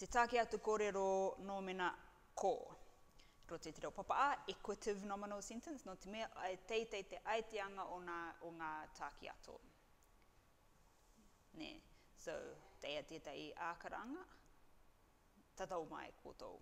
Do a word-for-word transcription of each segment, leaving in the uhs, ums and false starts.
Te tāke atu kōrero nōmina ko. Ro te te reo papaa, Equative Nominal Sentence, no te mea ai teitei te aiteanga o ngā, o ngā tāke ato. Ne, so, teia tētai ākaranga, tatau mai kōtou.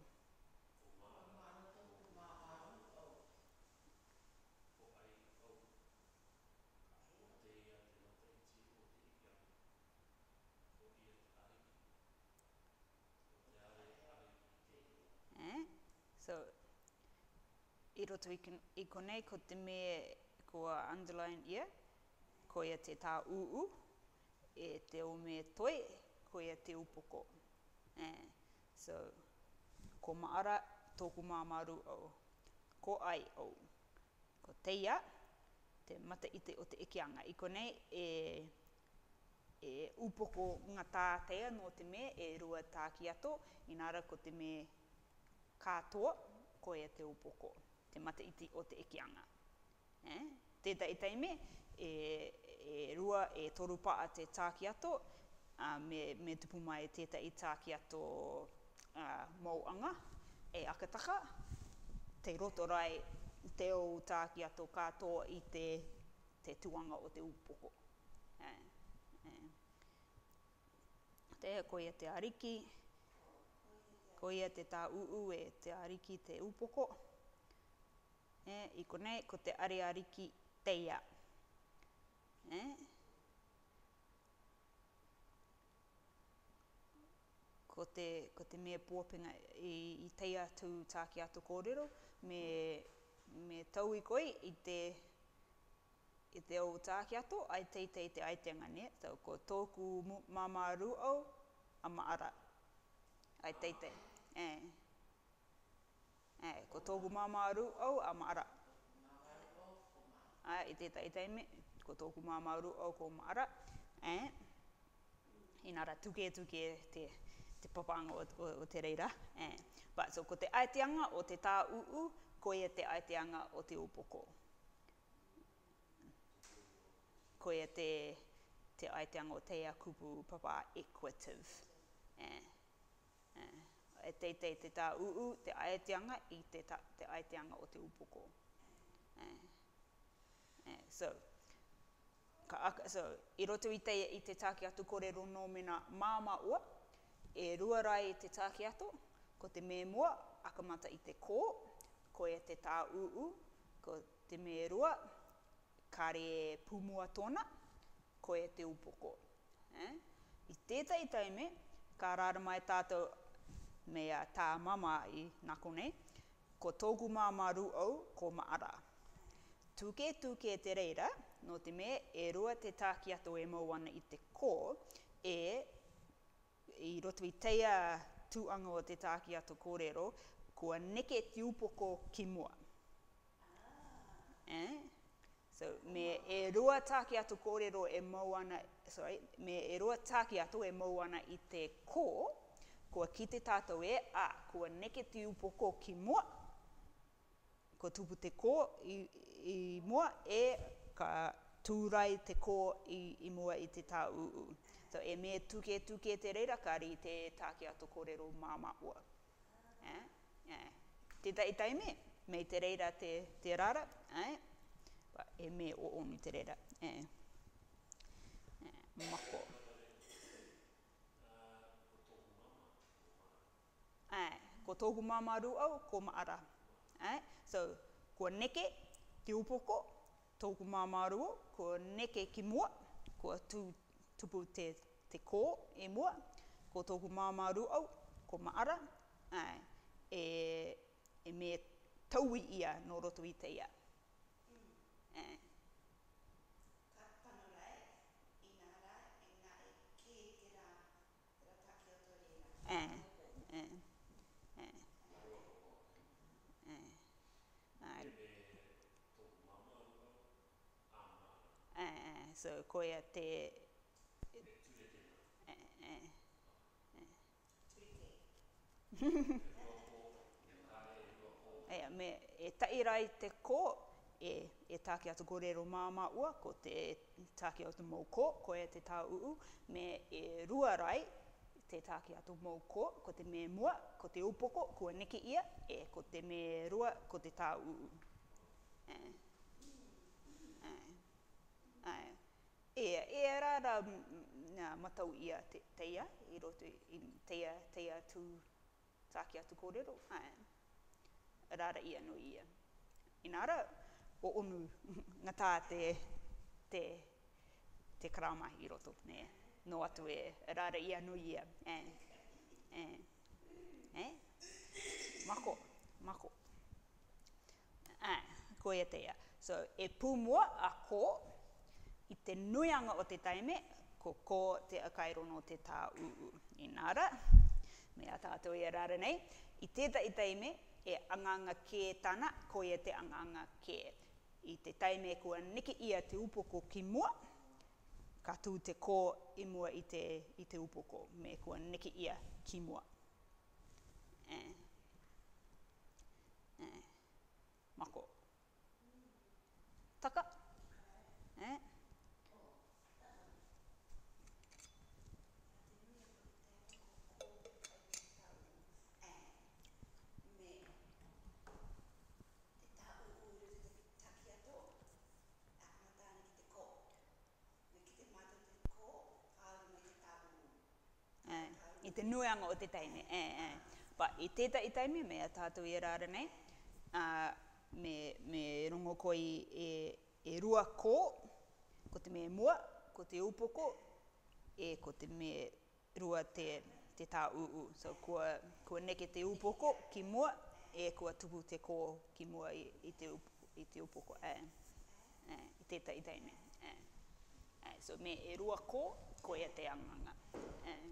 Eh? So, I roto i, i konei, ko te me kua underline ia, ko ia te tā uu, e te o me toi, ko ia te upoko. Eh, so, ko maara, tōku māmaru au. Ko ai au. Ko teia, te mata ite o te ekeanga. I konei, e, e upoko ngā tā teia no te me, e rua tāki ato, inara ko te me kātoa, ko ia te upoko. Te mata iti o te ekeanga. Eh? Tētai teime, e, e rua e toru paa te tāki ato, uh, me, me tupu mai tētai tāki ato uh, mauanga, e akataka, te roto rai te o tāki ato katoa i te, te tuanga o te upoko. Eh? Eh. Te ko ia te ariki, ko ia te tā uu e te ariki te upoko. Eh, I konei, ko te are ariki teia. Eh? Ko te, ko te mea pōpinga i, i teia tū tāki atu kōrero, me, me tau i koi i te, i te o tāki atu, ai teitei te aitenga ne, so, ko tōku māmaru au, a maara. Ai teitei. Eh. Eh, ko tōku māmaru au, a maara. Ai, i tētai teime, ko tōku māmaru au, ko maara. Eh. Inara, tuke tuke te, te papanga o, o, o te reira. Eh. But, so, ko te aiteanga o te tā uu, ko ia te aiteanga o te upoko. Ko ia te, te aiteanga o teia kupu papa equative. Eh. Eh. E teitei te tā uu, te aiteanga i te, ta, te aiteanga o te upoko. Eh. Eh. So, ka aka, so, i roto i te, i te tāke atu kōrero nōmina māma ua, e rua rai i te tāke atu, ko te me mua, akamata i te kō, ko e te tā uu, ko te me rua, kare e pumua tōna, ko e te upoko. Eh? I tētai taime, ka rāra mai tātou mea tā mama i nākone, ko tōku māmaru au, ko maara. Tuke tuke te reira, no te me, e rua te tāki ato e mauana i te kō, e, i roto i teia tūanga o te tāki ato kōrero, kua neke te upoko ki mua. Eh? So, me e rua tāki ato kōrero e mauana, sorry, me e rua tāki ato e mauana i te kō, kua ki te tātou e, a, kua neke te upoko ki mua, ko tupu te kō i, i mua, e ka tūrai te kō i, i mua i te tā uu. So, e me tuke tuke te reira, kari te tāke ato kōrero māma ua. Eh? Eh. Tētai taime, me te reira te, te rara, eh? But, e me o onu te reira. Eh. Eh. Mako. Eh, ko tōku māmaru au, ko maara. Eh? So, kua neke te upoko, tōku māmaru au, kua neke ki mua, kua tū, tupu te, te kō e mua, ko tōku māmaru au, ko maara, eh, e, e me taui ia no roto i te ia. Eh. Eh, eh. Eh, so, ko ia te... Eh, eh, eh. Ea, me, e tairai te kō, e, e tāke atu kōrero māma ua, ko te tāke atu mau kō, ko e te tā uu, me e rua rai te tāki atu mou ko, ko te me mua, ko te upoko, kua neke ia, e ko te me rua, ko te tā uu. Eh. Eh. Eh. E, e rāra uh, matau ia te, teia, i roto i teia, teia tu tāki atu kōrero. Eh. Rāra ia no ia. Inara, o onu ngatā te, te, te karama i roto, ne. No atu e rāra ia no ia. Eh. Eh. Eh. Mako, mako. Eh, ko ia teia. So, e pūmua a ko, i te nuianga o te taime, ko ko te akairono te tā uu. Inara, mea tātou e rāra nei, i tētai taime, e anganga kē tana, ko ia te anganga kē. I te taime kua neke ia te upoko ki mua, ka tū te ko i mua i te, i te upoko, me kua neke ia ki mua. Eh. Eh. Mako. Taka. Eh. I te nuianga o te taime, eh, eh. But i tētai taime, mea tātou i rāra nei, uh, me, me rongo koi e, e rua ko, ko te me mua, ko te upoko, e ko te me rua te, te tā uu. So, kua, kua neke te upoko ki mua, e kua tupu te ko ki mua i, i, te, up, i te upoko. Eh, eh, I tētai taime. Eh. Eh, so, me e rua ko, ko ia te anganga. Eh.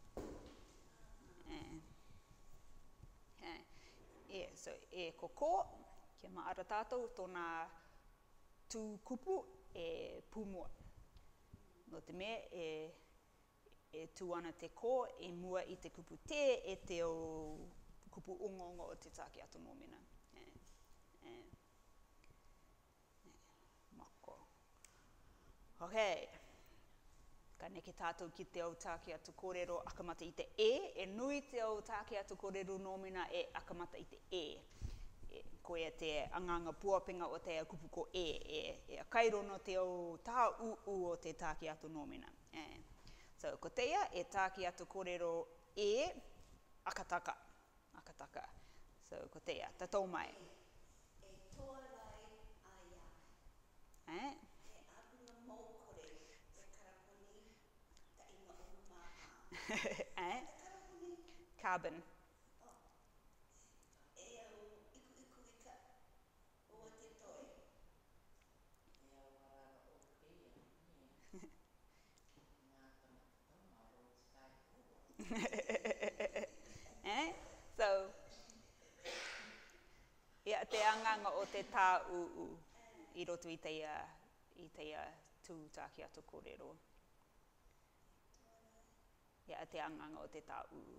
Eh. Eh. Yeah, so e ko ko, kia maara tātou, tōna tū kupu e pūmua. No te me, e, e tū ana te ko, e mua i te kupu te, e te o kupu ungongo o te tāki atu mōmina. Eh. Eh. Eh. Mako. Okay. Ka neke tātou ki te au tāki atu kōrero akamata i te e, e nui te au tāki atu kōrero nōmina e akamata i te e. E ko ia te anganga puapinga o te kupu ko e, e, e akairono te au tā uu o te tāki atu nōmina. E. So, ko teia e tāki atu kōrero e, akataka. Akataka. So, ko teia, tatou mai. E toa rai aia. Eh? E apuna mou kore, te karaponi, ta inga o maa. Eh? Te karaponi? Carbon. Oh. E au iku iku ika ua te toi. E au harara o pia, ne. Ngā tamata tamaro, skai ua. Eh? So, ia te anganga o te tā uu i roto i teia, i teia tū tāki atu kōrero. Ia te anganga o te tā uu.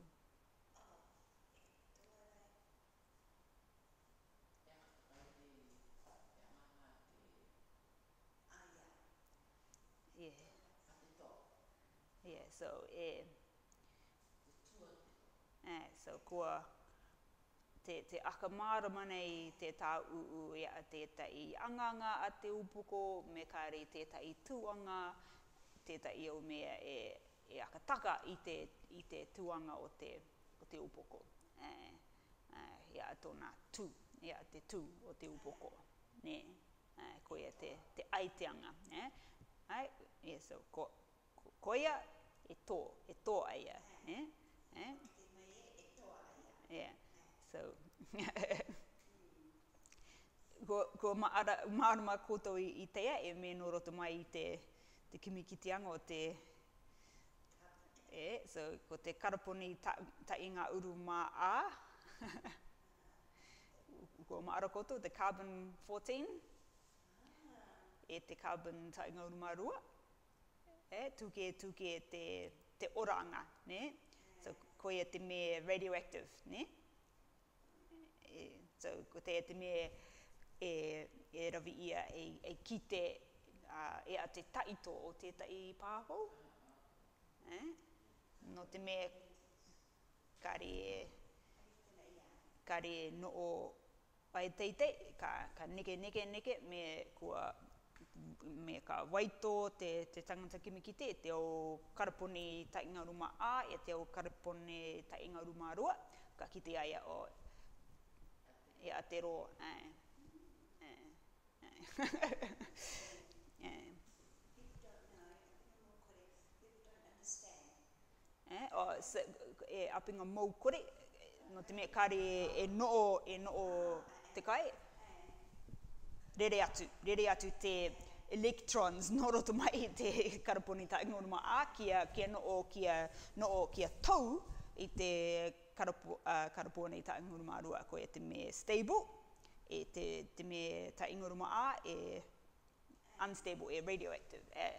Yeah. Yeah, so e... Eh, so kua te, te akamārama nei te tā uu ia tētai anganga a te upoko, me kāre tētai tuanga, tētai o mea e, e akataka i te, i te tuanga o te, o te upoko. Eh, eh, ia tōna tū, ia te tū o te upoko. Ne, eh, ko ia te, te aiteanga. Eh? Ai, yeah, so ko, ko, ko ia e tō, e tō aia. Eh? Eh? Yeah, so... ko, ko maara, maarama koutou i, i teia, e me no roto mai i te, te kimikitianga o te... E, so ko te karaponi ta, ta inga uru mā a. Ko maara koutou, the carbon fourteen. E te carbon ta inga uru mā rua. E, tuke, tuke te, te oranga, ne? So ko ia te me radioactive, ne? E, so ko te te me e, e rawi ia e, e kite uh, e a te taito o tētai pāpau. Eh? No te me kare no o ai teitei, ka, ka neke neke neke me kua me ka waito te, te tangata kimikite, e te o karaponi tainga ruma a, e te o karaponi tainga ruma rua, ka kite aia o e atero. Eh, eh, eh. eh. Eh, o, se, e apinga mau kore, no te mea kare e noo, e noo te kai, rere atu, rere atu te electrons, no roto mai te karaponi tainga ruma a, kia, kia noo, kia, noo, kia tau i te karapo, uh, karaponi tainga ruma rua, ko e te me stable, e te, te me tainga ruma a, e unstable, e radioactive, eh.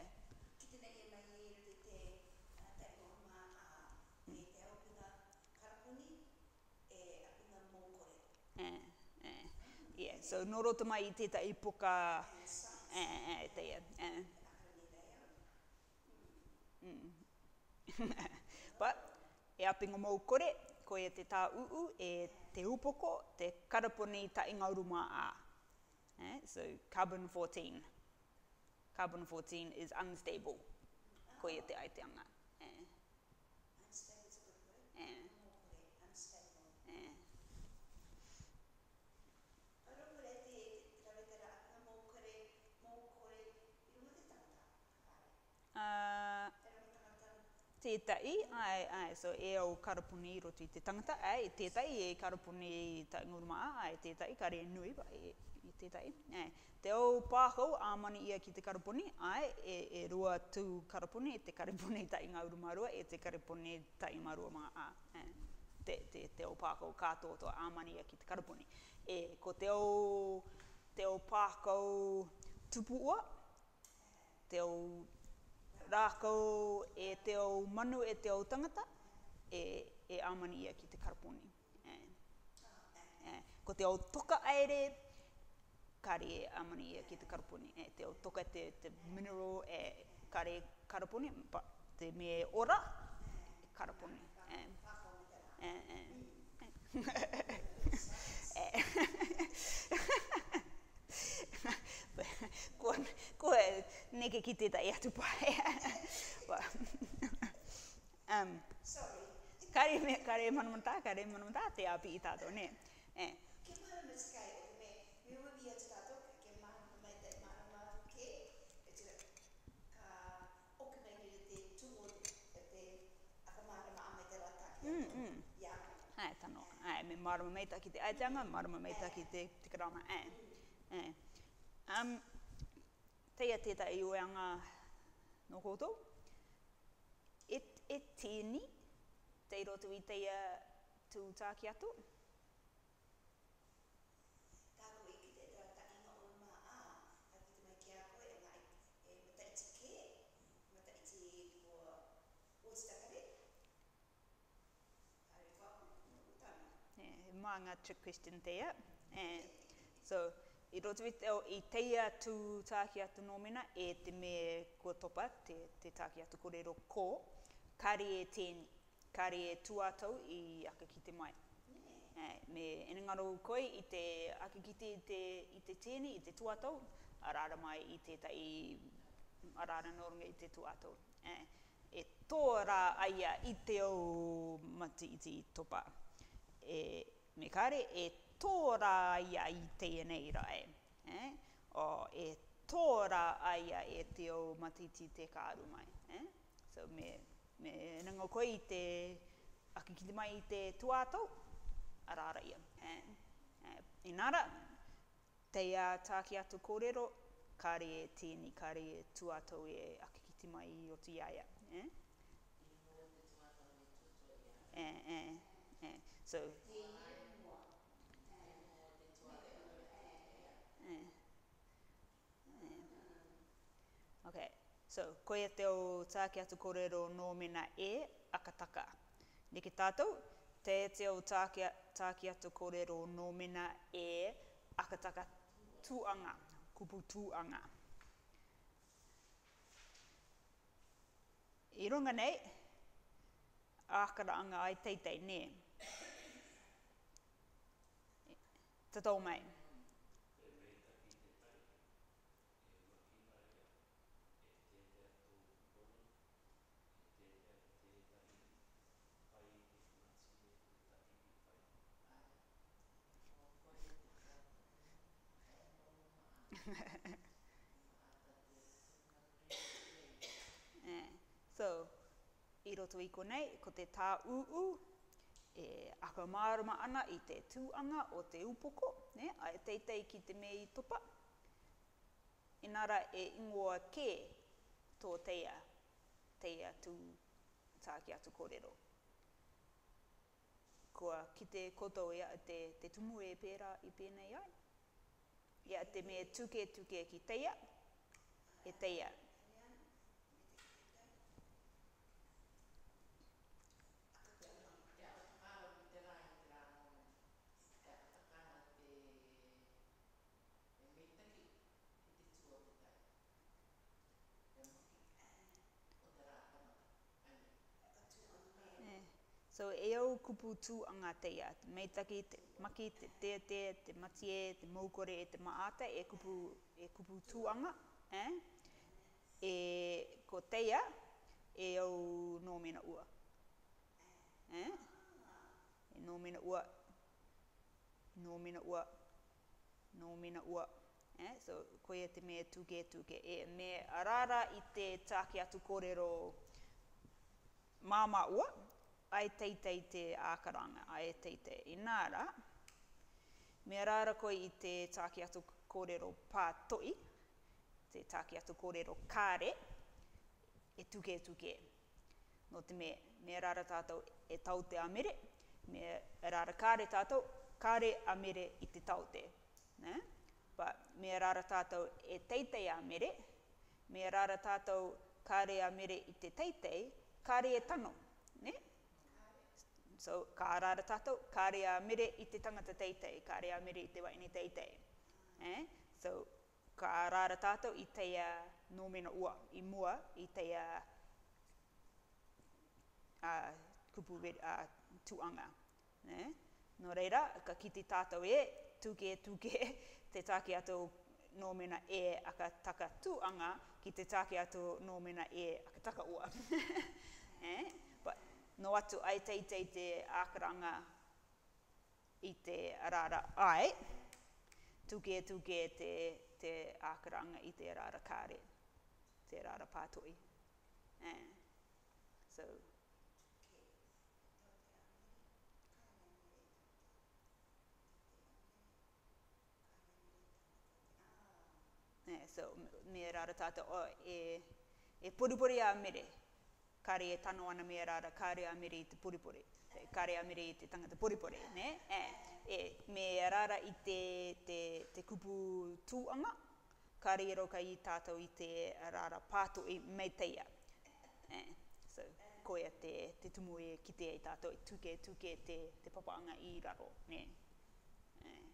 Eh, eh. Yeah, so no roto mai i tētai puka, eh, eh, te ia, eh. Mm. But, e apinga mau kore, ko e te tā uu, e te upoko, te karaponi tainga ruma a. Eh, so carbon fourteen. Carbon fourteen is unstable, ko e te aiteanga. Eh. Unstable is a good word. Eh. Unstable. Eh. Uh, tētai, ai, ai, so e au karaponi roto i te tangata, ai, tētai e karaponi tainga ruma a, ai, tētai kare nui, ba, e, e tētai. Ai, te au pākau āmani ia ki te karaponi, ai, e, e rua tū karaponi, e te karaponi tainga ruma rua, e te karaponi tainga ruma a. Ai, te, te, te au pākau kātoto āmani ia ki te karaponi. E, ko te au, te au pākau tupuua, te au rākau e te o manu e te o tangata, e, e āmani ia ki te karaponi. Eh. Eh. Ko te o toka aere, kare e āmani ia ki te karaponi. Eh. Te o toka te, te mineral e kare karaponi, pa, te me ora, e karaponi. Eh. Eh, eh. eh. ko, ko e neke ki tētai atu pai. um, Sorry. Kare, me, kare manamata, kare manamata, te api i tātou, ne? Eh. Ke marama skai o te me, me wawi atu tātou, ke marama mai te marama ke, e te ka oki mai ni te tungo, e te akamarama a mai te rata ki Mm, atu. mm. Ia. Ai, tano. Ai, me marama meita ki te aitanga, marama meita ki te, te karama. Ai. Ai. Um, teia tētai i oeanga no koutou. E, e tēni, te roto i teia tū tāki atu. Kako i ki te rata inga o ma a, ka ki te mai ki a koe, e ngā e mataiti ke, mataiti kua otstakare. Kare whaku, utana. Yeah, mā ngā trick question teia. Eh, so, i roto i, te, i teia tū tāki atu nomina, e te me kua topa, te, te tāki atu korero ko, kare e tēni, kare e tuatau i aka ki te mai. Yeah. Eh, me enengaro koe i te aka ki te, te, i te tēni, i te tuatau, arara mai i te tai, arara noronga i te tuatau. Eh, e tōra aia i te au mati i te topa. E, me kare, e tōra aia i teia nei rai. Eh? O e tōra aia e te o matiti te kāru mai. Eh? So me, me nanga koe i te aki ki te mai i te tuātau, arara ia. Eh? Eh, inara, teia tāki atu kōrero, kare e tēni, kare e tuātau e aki ki te mai i o te iaia. Eh? Eh, eh, eh. So, Eh. Eh. Okay, so koe te o tāki atu kōrero nōmina e akataka. Niki tātou, te te o tāki, tāki atu kōrero nōmina e akataka tūanga, kupu tūanga. I runga nei, ākara anga ai teitei ne. Te tau mai. eh, so, i roto i konei, ko te tā uu, e aka mārama ana i te tūanga o te upoko, ne? Ai teitei ki te me i topa. Inara e ingoa kē tō teia, teia tū tāki atu kōrero. Kua ki te koto ia te, te tumu e pērā i pēnei ai. Ia te me tuke tuke ki teia, e teia. So e au kupu tūanga teia, te meitaki, te maki, te te te, te matie, te maukore, te maata, e kupu, e kupu tūanga, eh? E ko teia, e au nomina ua. Eh? E nomina ua, nomina ua, nomina ua. Eh? So koia te mea tuke tuke, e me arara i te tāki atu kōrero māma ua, ai teitei te ākaranga, ai teitei. Inara, me rāra koe i te tāki atu kōrero pātoi, te tāki atu kōrero kāre, e tuke tuke. No te me, me rāra tātou e tau te amere, me rāra kāre tātou, kāre amere i te tau te. Ne? But me rāra tātou e teitei amere, me rāra tātou kāre amere i te teitei, kāre e tano. Ne? So, kā rāra tātou, kāre a mere i te tangata teitei, kāre a mere i te waini teitei. Eh? So, kā rāra tātou i teia nomina ua, i mua, i teia uh, kupu uh, tuanga. Eh? No reira, ka kiti tātou e, tuke tuke, te tāki atu nomina e aka taka tuanga, ki te tāki atu nomina e aka taka ua. eh? No atu ai teitei te ākaranga i te rāra ai, tuke tuke te, te ākaranga i te rāra kāre, te rāra pātoi. Eh. So, eh, so me rāra tātou, oh, e, e puripuri a mere, kāre e tano ana me rāra, kāre a mere i te puripuri, kāre a mere i te tangata puripuri, ne? Eh, e, me rāra i te, te, te kupu tūanga, kāre e roka i tātou i te rāra pātoi mei teia. Eh, so, koia te, te tumu e kite i tātou, i tuke tuke te, te papaanga i raro, ne? Eh.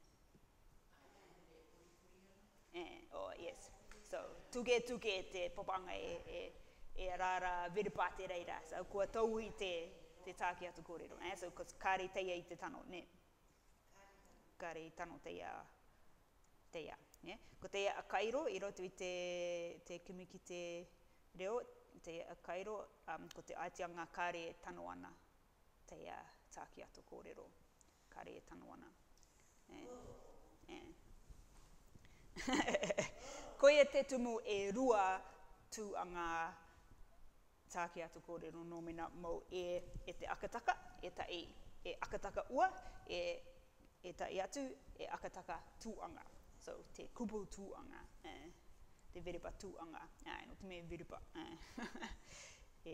Eh, oh, yes. So, tuke tuke te papaanga e, e e rāra veripāte reira. So, kua tau i te, te tāki atu kōrero. Eh? So, kāre teia i te tano, ne? Kāre i tano teia, teia. Yeah? Ko teia akairo, i roto i te, te kumiki te reo, te akairo, um, ko te aitianga kāre e tano ana teia tāki atu kōrero. Kāre e tano ana. Eh? Eh. Koia te tumu e rua tūanga tāki atu kōrero nomina mo e, e te akataka, e ta e, e akataka ua, e, e ta i atu, e akataka tūanga. So, te kupu tūanga, eh, te veripa tūanga, eh, no te me veripa. Eh. e.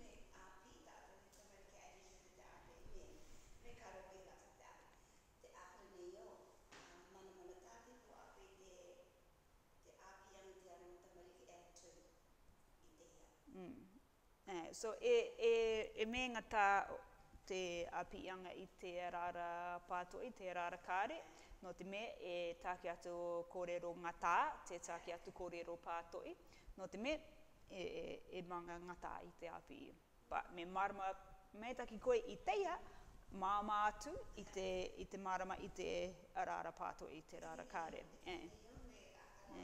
Mm. Eh, so, e, e, e me ngata te apianga i te rāra pātoi, te rāra kāre, no te me e tāki atu kōrero ngata, te tāki atu kōrero pātoi, no te me e, e, e manga ngata i te api. But me marama, me taki koe i teia, māma atu i te, i te marama i te arara pāto i te rara kāre. Eh. Eh.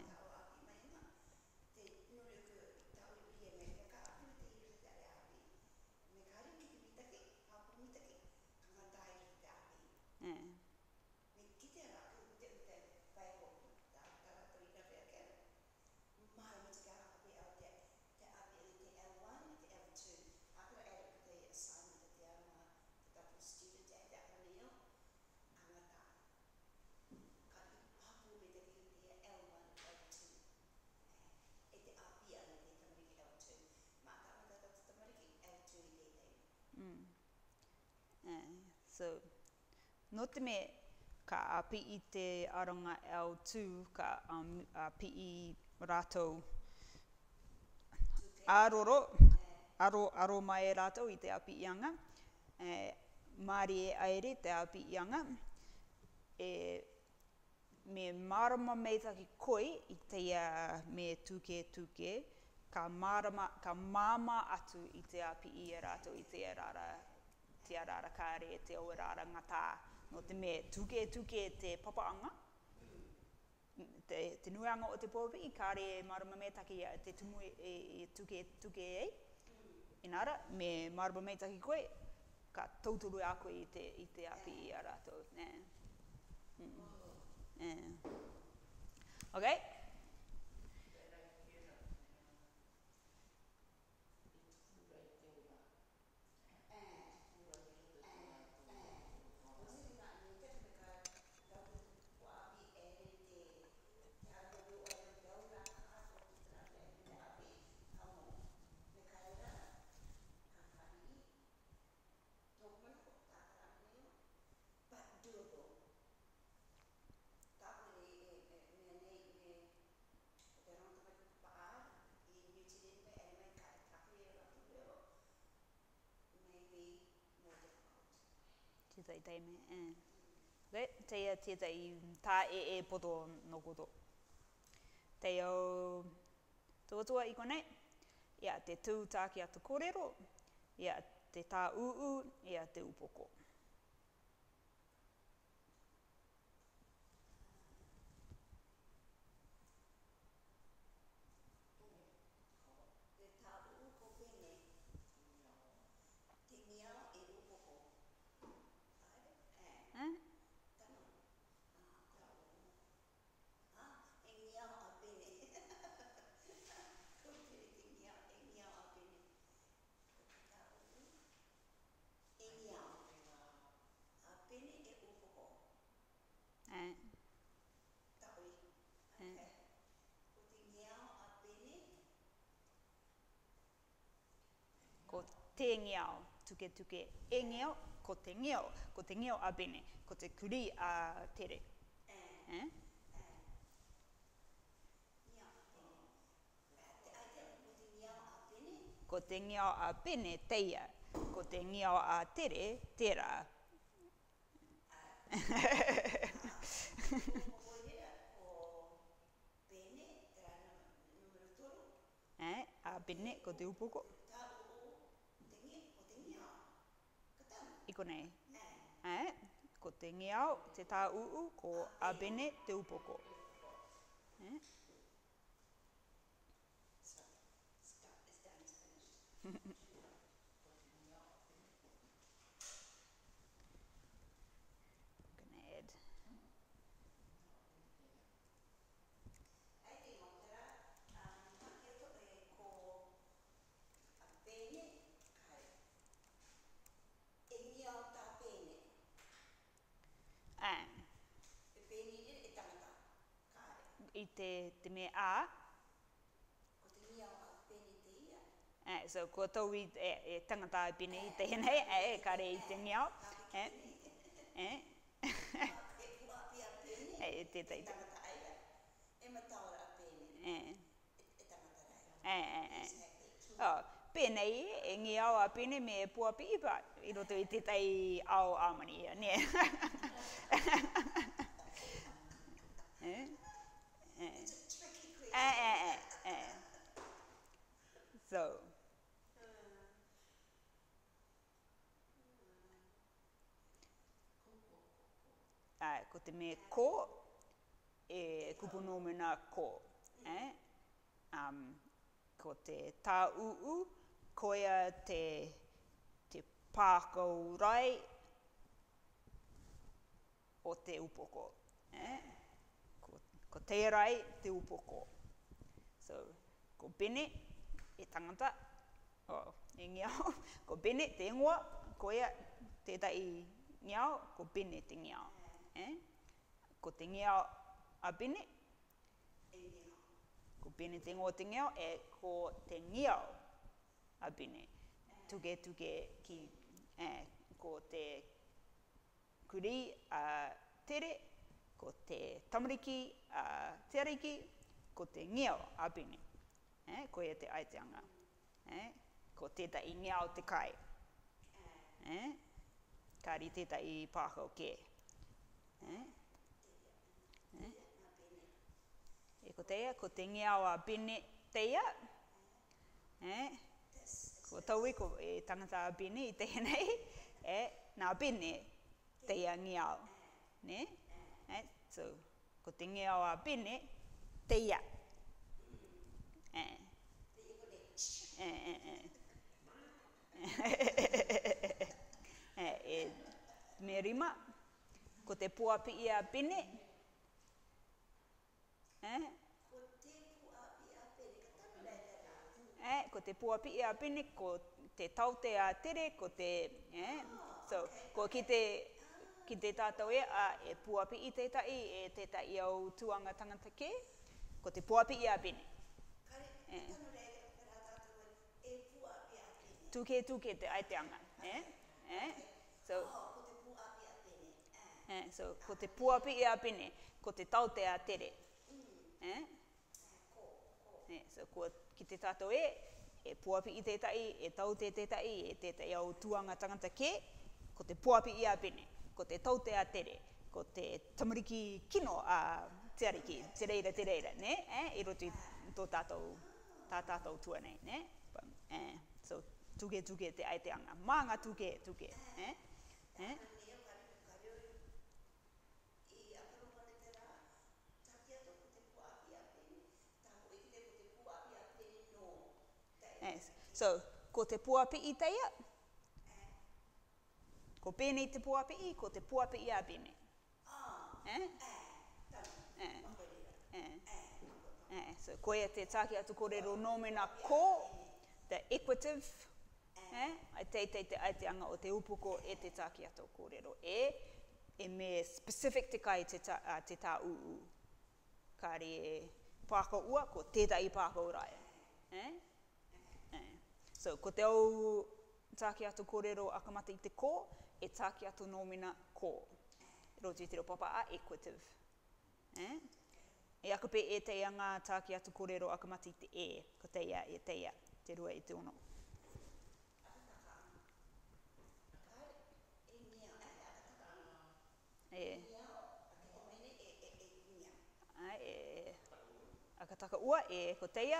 Eh. Mm. Eh. So, no te me ka api i te aronga L two, ka um, api i rātou āroro, aro, aro mai e rātou i te api i anga. Eh, Māori e aere te api i anga. E, me marama mei taki koi i teia me tuke tuke, ka marama, ka māma atu i te api i e rātou i te rara, te rara kāre, te o rara ngata. No te me tuke tuke te papaanga, te, te nuanga o te pōpi, kāre e marama mei taki te tumu e, e tuke tuke ei. Inara, me marama mei taki koe, ka tauturu a koe i te, i te api i a rātou. Eh. Mm. Eh. Okay? Tētai teime, eh. Okay, teia tētai tā e e poto no koto. Teio tuatua i konei, ia te tū tāki atu kōrero, ia te tā uu, ia te upoko. Ko te ngiao, tuke tuke e ngiao, ko te ngiao, ko te ngiao a bene, ko te kuri a tere. Eh? Ko te ngiao a bene, teia. Ko te ngiao a tere, tera. Eh? A bene, ko te upoko. Iko nei. Eh? Ko te ngiao, te tā uu, ko a bene, te upoko. Eh? I te, te me a. Ko te ngiao a pene te ia. Eh, so ko tau i e, e tangata a pene i te henei, e, e kare i te ngiao. Eh? Eh? E pua pia pene. E, e tētai. E tangata aia. E mataora a pene. Eh. E tangata rai. Eh, eh, eh. Oh, pene i, e ngiao a pene me e pua pi pa. I roto i tētai ao amani ia, ne. Eh? It's a tricky question. Eh, eh, eh, eh. So. uh, ko te me ko, e kupu nomina ko. Eh? Um, ko te tā uu, koia te, te pākau rai o te upoko. Eh? Ko, ko te rai te upoko. So, ko bene, e tangata, oh, e ngiao, ko bene te ingoa, koia tētai ngiao, ko bene te ngiao. Eh? Ko te ngiao a bene, ko bene te ingoa te ngiao, e ko te ngiao a bene. Tuke tuke ki, eh, ko te kuri a tere, ko te tamariki a teriki, ko te ngiao a bene. Eh? Koia te aiteanga. Eh? Ko tētai ngiao te kai. Eh? Kāri tētai pākau ke. Eh? Eh? E ko teia, ko te ngiao a bene teia. Eh? Ko taui ko e tangata a bene i teia nei. Eh? Nā bene teia ngiao. Ne? Eh? So, ko te ngiao a bene teia. Eh? Eh, eh, eh. eh, e me rima, ko te puapi i a bene. Eh? Eh, ko te puapi i a bene, ko te taute a tere, ko te... Eh? So, ko ki te, ki te tātou e a e puapi i tētai, e tētai au tuanga tangata ke, ko te puapi i a bene. Eh? Tuke tuke te aiteanga. Eh? Eh? So, eh, so, ko te puapi i a bene, ko te taute a tere. Eh? Eh, so, ko, ki te tātou e, e puapi i tētai, e taute tētai, e tētai au tuanga tangata ke, ko te puapi i a bene, ko te taute a tere, ko te tamariki kino a te ariki, te reira, te reira, ne? Eh? I roto i tō tātou, tā tātou tua nei, ne? But, eh, so, tuke tuke te aiteanga. Manga tuke tuke. Eh? Eh? Yes. So, ko te puapi i teia, ko bene te puapi i, ko te puapi i a bene. Eh? Eh? Eh? Eh? So, koia te tāki atu kōrero nomina ko, the equative, eh? Ai tei tei te aiteanga o te upoko e te tāki atu kōrero. E, e me specific te kai te tā, uh, te tā uu. Kāre e pākau ua, ko tētai pākau rai. Eh? Eh. So, ko te au tāki atu kōrero akamata i te ko, e tāki atu nomina ko. Roto i te reo papa a equative. Eh? E akape e teia ngā tāki atu kōrero akamata i te e, ko teia e teia, te rua i te ono. E. Ai, e. Akataka ua, e ko teia.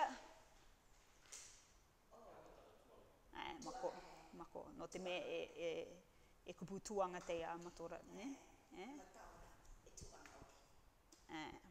Ai, mako, mako. No te me e, e, e kupu tuanga teia matora, ne? Eh? Eh.